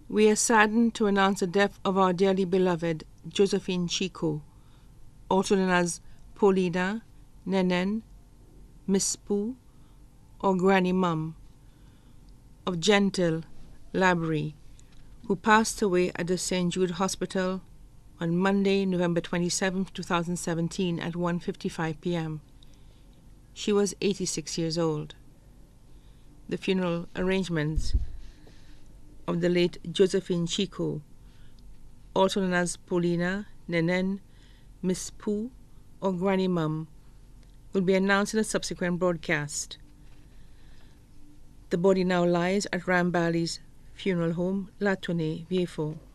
We are saddened to announce the death of our dearly beloved Josephine Chiquot, also known as Paulina, Nenen, Miss Pooh, or Granny Mum, of Gentil, Labrie, who passed away at the St. Jude Hospital on Monday, November 27, 2017 at 1:55 p.m. She was 86 years old. The funeral arrangements of the late Josephine Chiquot, also known as Paulina, Nenen, Miss Pooh, or Granny Mum, will be announced in a subsequent broadcast. The body now lies at Rambali's funeral home, La Tournée, Vieux-Fort.